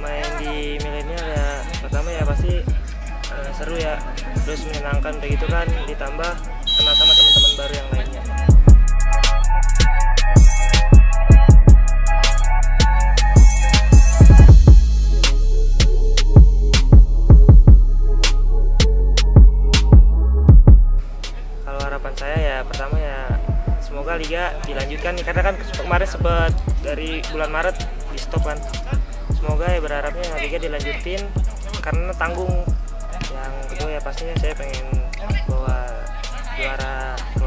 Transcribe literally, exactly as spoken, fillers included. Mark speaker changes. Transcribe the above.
Speaker 1: main di milenial ya pertama ya pasti uh, seru ya, terus menyenangkan begitu kan, ditambah kenal sama teman-teman baru yang lainnya. Kalau harapan saya ya pertama ya semoga liga dilanjutkan nih, karena kan kemarin sempat dari bulan Maret di stop kan. Semoga ya berharapnya liga dilanjutin karena tanggung. Yang kedua ya pastinya saya pengen bawa juara